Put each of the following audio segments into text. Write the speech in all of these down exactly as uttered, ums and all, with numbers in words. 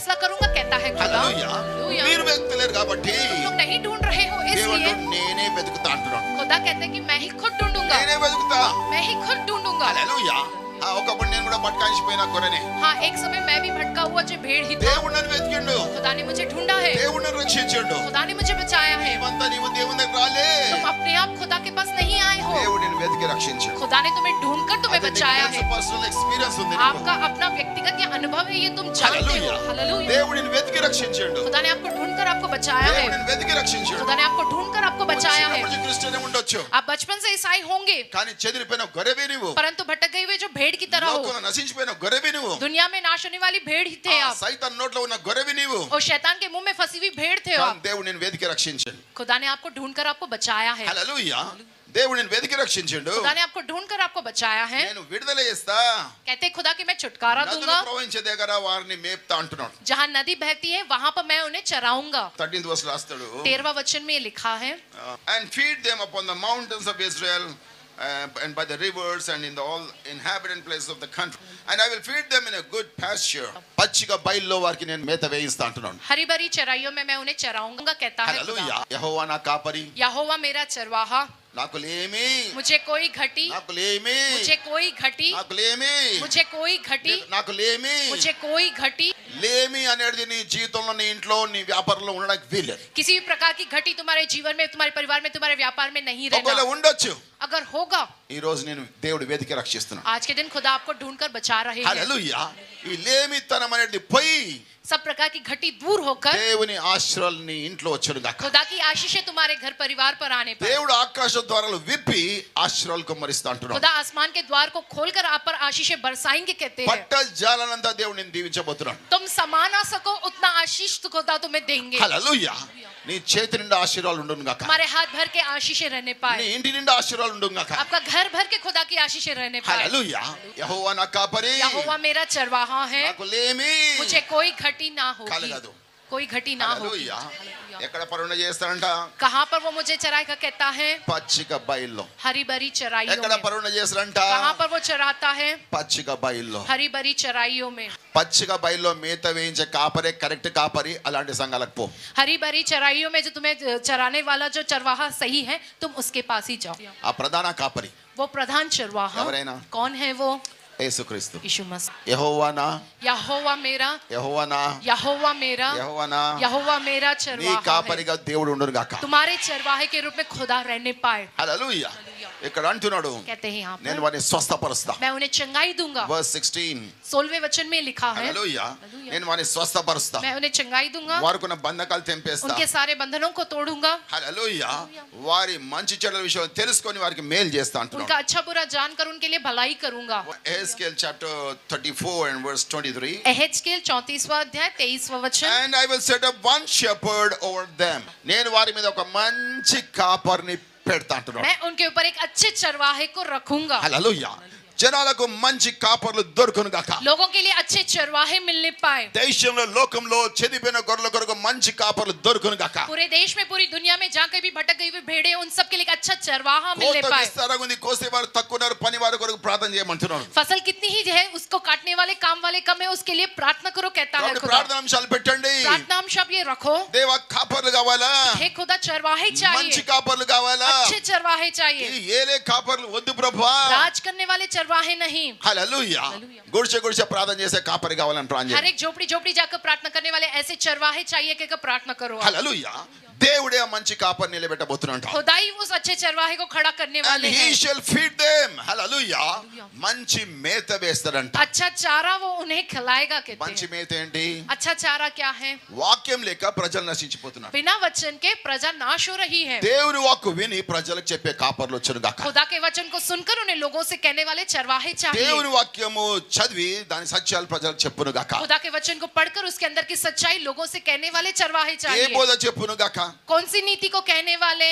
फैसला करूंगा कहता है खुदा। హల్లెలూయా మీరు వెతుకులేరు కాబట్టి तुम लोग नहीं ढूंढ रहे हो इसलिए నేనే వెతుకుతా అంటున్నాడు। खुदा कहते हैं कि मैं ही खुद ढूंढूंगा, నేనే వెతుకుతా, मैं ही खुद ढूंढूंगा। హల్లెలూయా ఒకప్పుడు నేను కూడా భట్కాయించిపోయిన గొర్రెనే। हाँ, एक समय मैं भी भटका हुआ जो भेड़ ही था। దేవుడు నన్ను వెతికిండు, खुदा ने मुझे ढूंढा है, దేవుడు నన్ను రక్షించిండు, खुदा ने मुझे बचाया है। నీవంతా నీవు దేవుని దగ్గర రాలే, तुम अपने आप खुदा के पास नहीं आए हो, దేవుడు నిన్ను వెతికి రక్షించాడు। खुदा ने तुम्हें ढूंढकर तुम्हें बचाया है। పర్సనల్ ఎక్స్‌పీరియన్స్ ఉంది, आपका अपना व्यक्तिगत ये अनुभव है, ये तुम जानते हो। हालेलुया దేవుడు నిన్ను వెతికి రక్షించాడు, खुदा ने आपको ढूंढकर आपको बचाया है, దేవుడు నిన్ను వెతికి రక్షించాడు। खुदा ने आपको ढूंढकर आपको बचाया है। చిన్నప్పటి క్రిస్టియన్ ఉండొచ్చు, आप बचपन से ईसाई होंगे, కానీ చెదిరిపోయిన గొర్రెవి నీవు, परंतु भटक गए हुए जो भेड़ की तरह हो, లోకంలో నశించిపోయిన గొర్రెవి నీవు, दुनिया में नाश होने वाली भेड़ ही थे आप, సైతాన్ నోట్లో ఉన్న గొర్రెవి నీవు, और शैतान के मुंह में फंसी हुई भेड़ थे आप। దేవుడు నిన్ను వెతికి రక్షించాడు। खुदा ने आपको ढूंढकर आपको बचाया है, హల్లెలూయా దేవుడు నిన్ను వెతికి రక్షించాడు। खुदा ने आपको ढूंढकर आपको बचाया है। నేను విడుదల చేస్తా, कहते खुदा कि मैं छुटकारा నదులు दूंगा, ప్రవహించే దగ్గర వారిని మేపుతా అంటున్నాడు। जहाँ नदी बहती है वहां पर मैं उन्हें चराऊंगा। thirteenth verse రాస్తాడు, तेरहवा वचन में ये लिखा है, and feed them upon the mountains of Israel uh, and by the rivers and in the all inhabited places of the country, and I will feed them in a good pasture. పచ్చిక బయల్లో వారికి నేను మేత వేయిస్తా అంటున్నాడు। हरी भरी चराइयों में मैं उन्हें चराऊंगा कहता है హల్లెలూయా खुदा। యెహోవా నా కాపరి, यहोवा मेरा चरवाहा, నాకు లేమి, मुझे कोई घटी, నాకు లేమి, मुझे कोई घटी, నాకు లేమి, मुझे कोई घटी, నాకు లేమి। मुझे कोई घटी। లేమి అనేది నీ జీవితంలో నీ ఇంట్లో నీ వ్యాపారంలో ఉండడానికి వీల్లేదు। किसी भी प्रकार की घटी तुम्हारे जीवन में, तुम्हारे परिवार में, तुम्हारे व्यापार में नहीं ఒకవేళ रहना। ఉండొచ్చు, अगर होगा, ఈ రోజు నేను దేవుడు వెతికి రక్షిస్తున్నాను। आज के दिन खुदा आपको ढूंढकर बचा रहे हैं। హల్లెలూయా ఈ లేమితనం అనేది పోయి सब प्रकार की घटी दूर होकर దేవుని ఆశీర్వాదాలు నీ ఇంట్లో వచ్చును గాక। खुदा की आशीषें तुम्हारे घर परिवार पर आने पर, దేవుడు ఆకాశ ద్వారాలు విప్పి ఆశీర్వాదాలు కుమ్మరిస్తా అంటున్నాడు। खुदा आसमान के द्वार को खोलकर आप पर आशीषें बरसाएंगे कहते हैं। పట్ట జాలనంతా దేవుడు నిన్ను దీవించబోతున్నాడు। तुम समा ना सको उतना आशीष तो खुदा तुम्हें देंगे। హల్లెలూయా నీ చేతి నిండా ఆశీర్వాదాలు ఉండును గాక, हमारे हाथ भर के आशीषें रहने నీ पाए, ఇంటి నిండా ఆశీర్వాదాలు ఉండును గాక। आपका घर भर के खुदा की आशीषें रहने पाए। హల్లెలూయా యెహోవా నా కాపరి, यहोवा मेरा चरवाहा है, నాకు లేమి मुझे कोई घटी ना होगी, కలగదు। कोई घटी ना होगी। హల్లెలూయా ఎక్కడ పరుణ చేస్తాడంట? कहाँ पर वो मुझे चराएगा कहता है, పచ్చిక బయల్లో। हरी भरी चराइयों ఎక్కడ में। పరుణ చేస్తాడంట? कहाँ पर वो चराता है, పచ్చిక బయల్లో। हरी भरी चराइयों में। పచ్చిక బయల్లో మేత వేయించే కాపరే కరెక్ట్ కాపరి, అలాంటి సంఘాలకు పో। हरी भरी चराइयों में जो तुम्हें चराने वाला जो चरवाहा सही है, तुम उसके पास ही जाओ। ఆ ప్రధాన కాపరి वो प्रधान चरवाहा ఎవరైనా? कौन है? वो యేసుక్రీస్తు। यीशु मसीह। యెహోవానా यहोवा मेरा, యెహోవానా यहोवा मेरा, యెహోవానా यहोवा मेरा నీ चरवाहा है। కాపరిగా దేవుడు ఉండును గాక। तुम्हारे चरवाहे के रूप में खुदा रहने पाए। హల్లెలూయా ఇక్కడ అంటున్నాడు, कहते हैं यहाँ నేను पर, వారిని స్వస్థపరుస్తా। मैं उन्हें चंगाई दूंगा। verse sixteen सोलहवें वचन में लिखा है, హల్లెలూయా నేను వారిని స్వస్థపరుస్తా, मैं उन्हें चंगाई दूंगा, వారికున్న బంధకాలు తెంపేస్తా। उनके सारे बंधनों को तोड़ूंगा, హల్లెలూయా వారి మంచి చెడ్డల విషయం తెలుసుకొని వారికి మేలు చేస్తా उनका అంటున్నాడు। अच्छा बुरा जानकर उनके लिए भलाई करूंगा। Ezekiel chapter thirty-four and verse twenty-three, एहेजकेल चौंतीसवां अध्याय तेईसवां वचन, and I will set up one shepherd over them, నేను వారి మీద ఒక మంచి కాపరిని పెడతా అంటున్నాడు। मैं उनके ऊपर एक अच्छे चरवाहे को रखूंगा। హల్లెలూయా జనాలకు మంచి కాపర్లు దొరుకును గాక। लोगों के लिए अच्छे चरवाहे मिलने पाए। దేశంలో లోకంలో చెదిపోయిన గొర్రెల కొరకు మంచి కాపర్లు దొరుకును గాక। पूरे देश में, पूरी दुनिया में जहाँ कहीं भी भटक गई हुई भेड़े, उन सब के लिए एक अच्छा चरवाहा मिलने కోత पाए। విస్తారంగా కోసేవారు తక్కువన్నారు, పనివారి కొరకు ప్రార్థన చేయమంటున్నాడు। फसल कितनी ही है, उसको काटने वाले काम वाले कम है, उसके लिए प्रार्थना करो कहता है కాబట్టి खुदा। ప్రార్థన అంశాలు పెట్టండి। प्रार्थना अंश आप ये रखो, దేవా కాపర్లు కావాలా, हे खुदा चरवाहे మంచి चाहिए, కాపర్లు కావాలా, अच्छे चरवाहे चाहिए, ఈ ఏలే కాపర్లు వద్దు ప్రభువా। राज करने वाले चरवाहे नहीं। హల్లెలూయా గుడిసె గుడిసె ప్రార్థన చేసే కాపరి కావాలని ప్రార్థన हर చేయండి। एक झोपड़ी झोपड़ी जाकर प्रार्थना करने वाले ऐसे चरवाहे चाहिए कि प्रार्थना करो। హల్లెలూయా దేవుడే ఆ మంచి కాపరి నిలబెట్టబోతున్నాడు। खुदाई उस अच्छे चरवाहे को खड़ा करने and वाले he हैं। shall feed them, హల్లెలూయా మంచి మేత వేస్తాడంట। अच्छा चारा वो उन्हें खिलाएगा कहते మంచి हैं। మేత ఏంటి? अच्छा चारा क्या है? వాక్యం లేక ప్రజలు నశించిపోతున్నారు। बिना वचन के प्रजा नाश हो रही है। దేవుని వాక్కు విని ప్రజలకు చెప్పే కాపర్లు వచ్చును గాక। खुदा के वचन को सुनकर उन्हें लोगों से कहने वाले चरवाहे चाहिए। దేవుని వాక్యము చదివి దాని సత్యాలు ప్రజలకు చెప్పును గాక। खुदा के वचन को पढ़कर उसके अंदर की सच्चाई लोगों से कहने वाले चरवाहे ఏ चाहिए। బోధ చెప్పును గాక? कौन सी नीति को कहने वाले?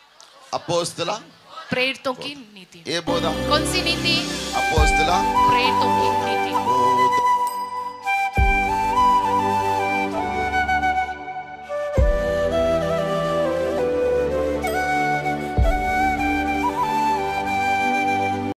అపోస్తల प्रेरितों की नीति। ఏ బోధ? कौन सी नीति? అపోస్తల प्रेरितों की नीति। బోధ